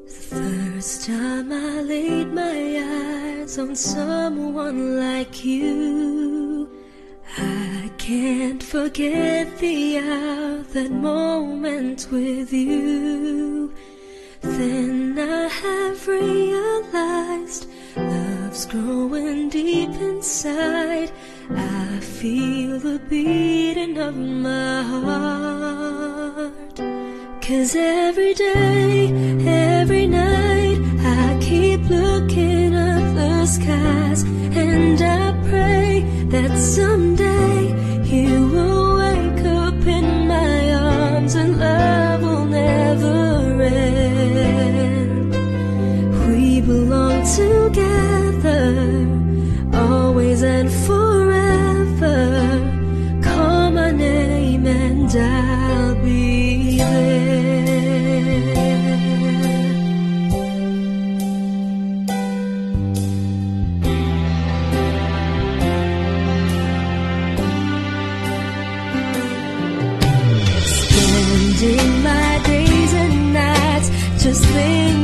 First time I laid my eyes on someone like you, I can't forget the hour, that moment with you. Then I have realized love's growing deep inside. I feel the beating of my heart. 'Cause every day, every night, I keep looking at the skies, and I pray that someday you will wake up in my arms and love will never end. We belong together, always and forever. Call my name and I'll be there. Spending my days and nights just thinking